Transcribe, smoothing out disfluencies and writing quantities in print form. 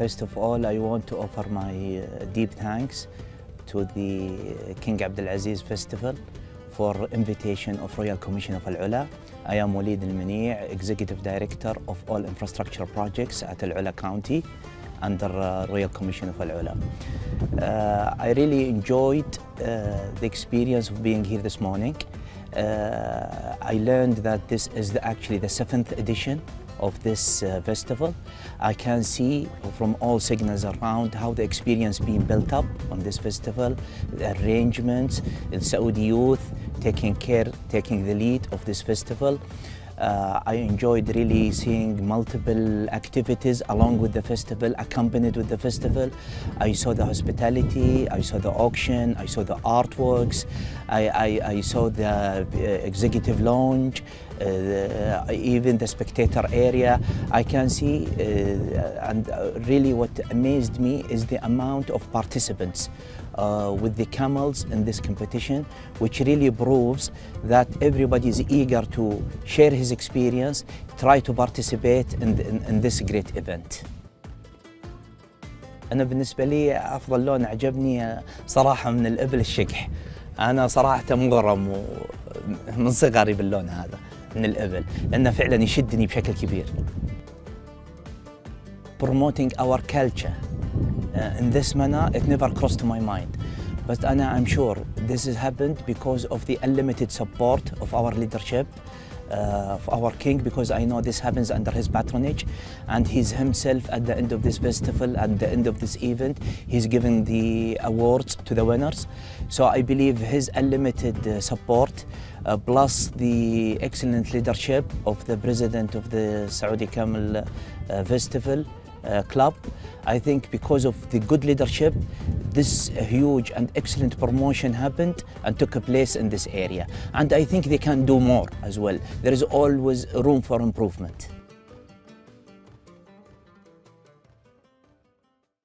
First of all, I want to offer my deep thanks to the King Abdulaziz Festival for invitation of Royal Commission of Al Ula. I am Walid Al Mani, Executive Director of all infrastructure projects at Al Ula County under Royal Commission of Al Ula. I really enjoyed the experience of being here this morning. I learned that this is actually the 7th edition of this festival. I can see from all signals around how the experience being built up on this festival, the arrangements, the Saudi youth taking the lead of this festival. I enjoyed really seeing multiple activities along with the festival, accompanied with the festival. I saw the hospitality, I saw the auction, I saw the artworks, I saw the executive lounge, even the spectator area. I can see, and really what amazed me is the amount of participants with the camels in this competition, which really proves that everybody is eager to share his experience, try to participate in this great event. أنا بالنسبة لي أفضل لون عجبني صراحة من الإبل الشقح. أنا صراحة مغرم من صغري باللون هذا من الإبل، لأنه فعلا يشدني بشكل كبير. Promoting our culture in this manner, it never crossed my mind. But I'm sure this has happened because of the unlimited support of our leadership, of our king, because I know this happens under his patronage, and he's himself at the end of this festival, at the end of this event, he's giving the awards to the winners. So I believe his unlimited support, plus the excellent leadership of the president of the Saudi Camel Festival Club, I think because of the good leadership, this huge and excellent promotion happened and took place in this area. And I think they can do more as well. There is always room for improvement.